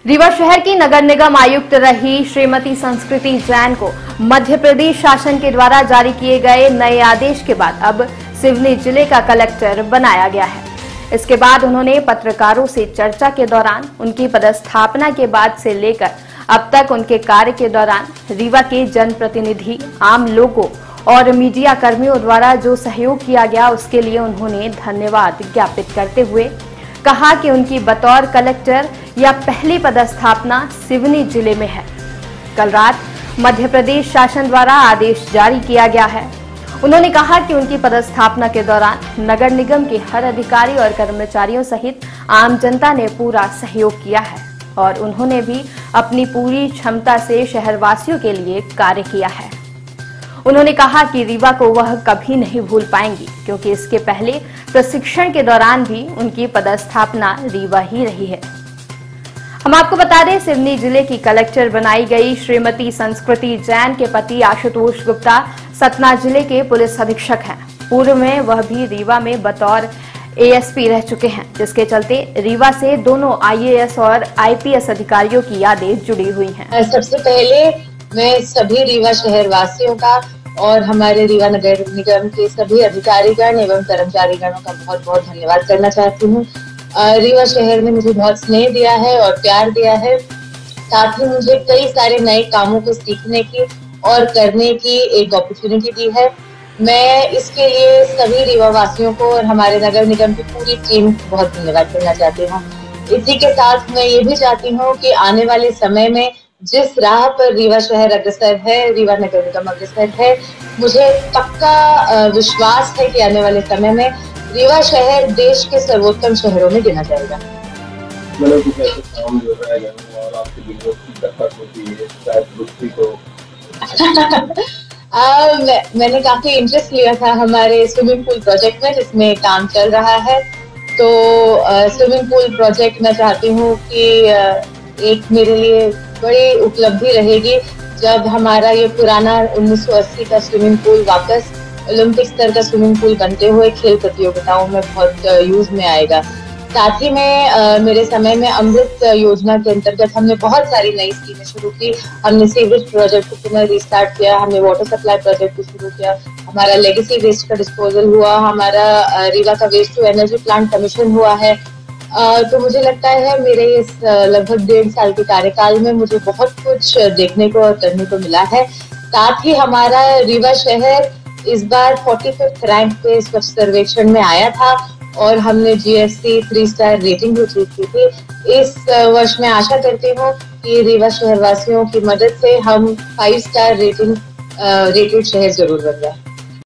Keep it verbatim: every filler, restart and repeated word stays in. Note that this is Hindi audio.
रीवा शहर की नगर निगम आयुक्त रही श्रीमती संस्कृति जैन को मध्य प्रदेश शासन के द्वारा जारी किए गए नए आदेश के बाद अब सिवनी जिले का कलेक्टर बनाया गया है। इसके बाद उन्होंने पत्रकारों से चर्चा के दौरान उनकी पदस्थापना के बाद से लेकर अब तक उनके कार्य के दौरान रीवा के जनप्रतिनिधि, आम लोगों और मीडिया कर्मियों द्वारा जो सहयोग किया गया उसके लिए उन्होंने धन्यवाद ज्ञापित करते हुए कहा कि उनकी बतौर कलेक्टर यह पहली पदस्थापना सिवनी जिले में है। कल रात मध्य प्रदेश शासन द्वारा आदेश जारी किया गया है। उन्होंने कहा कि उनकी पदस्थापना के दौरान नगर निगम के हर अधिकारी और कर्मचारियों सहित आम जनता ने पूरा सहयोग किया है और उन्होंने भी अपनी पूरी क्षमता से शहरवासियों के लिए कार्य किया है। उन्होंने कहा कि रीवा को वह कभी नहीं भूल पाएंगी क्योंकि इसके पहले प्रशिक्षण के दौरान भी उनकी पदस्थापना रीवा ही रही है। हम आपको बता दें, सिवनी जिले की कलेक्टर बनाई गई श्रीमती संस्कृति जैन के पति आशुतोष गुप्ता सतना जिले के पुलिस अधीक्षक हैं। पूर्व में वह भी रीवा में बतौर एएसपी रह चुके हैं, जिसके चलते रीवा से दोनों आईएएस और आईपीएस अधिकारियों की यादें जुड़ी हुई हैं। सबसे पहले मैं सभी रीवा शहर वासियों का और हमारे रीवा नगर निगम के सभी अधिकारीगण एवं कर्मचारीगणों का बहुत बहुत धन्यवाद करना चाहती हूँ। रीवा शहर ने मुझे बहुत स्नेह दिया है और प्यार दिया है, साथ ही मुझे कई सारे नए कामों को सीखने की और करने की एक अपॉर्चुनिटी दी है। मैं इसके लिए सभी रीवा वासियों को और हमारे नगर निगम की पूरी टीम को बहुत धन्यवाद करना चाहती हूँ। इसी के साथ मैं ये भी चाहती हूँ कि आने वाले समय में जिस राह पर रीवा शहर अग्रसर है, रीवा नगर निगम अग्रसर है, मुझे पक्का विश्वास है कि आने वाले समय में रीवा शहर देश के सर्वोत्तम शहरों में गिना जाएगा। आ, मैं, मैंने काफी इंटरेस्ट लिया था हमारे स्विमिंग पूल प्रोजेक्ट में, जिसमें काम चल रहा है। तो स्विमिंग पूल प्रोजेक्ट मैं चाहती हूँ कि आ, एक मेरे लिए बड़ी उपलब्धि रहेगी जब हमारा ये पुराना उन्नीस सौ अस्सी का स्विमिंग पूल वापस ओलंपिक स्तर का स्विमिंग पूल बनते हुए खेल प्रतियोगिताओं में बहुत यूज में आएगा। साथ ही में आ, मेरे समय में अमृत योजना के अंतर्गत हमने बहुत सारी नई स्कीमें शुरू की। हमने सीवरेज प्रोजेक्ट को पुनः रिस्टार्ट किया, हमने वाटर सप्लाई प्रोजेक्ट को शुरू किया, हमारा लेगेसी वेस्ट का डिस्पोजल हुआ, हमारा रीवा का waste to energy plant commission हुआ है। Uh, तो मुझे लगता है मेरे इस लगभग डेढ़ साल के कार्यकाल में मुझे बहुत कुछ देखने को और करने को मिला है। साथ ही हमारा रीवा शहर इस बार पैंतालीसवें रैंक पे स्वच्छ सर्वेक्षण में आया था और हमने जीएसटी थ्री स्टार रेटिंग भी अचीव की थी। इस वर्ष में आशा करती हूँ कि रीवा शहर वासियों की मदद से हम फाइव स्टार रेटिंग रेटेड शहर जरूर बन जाए।